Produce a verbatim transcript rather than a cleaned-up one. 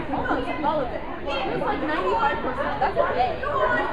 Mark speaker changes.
Speaker 1: Almost all of it. It was like ninety-five percent. That's okay.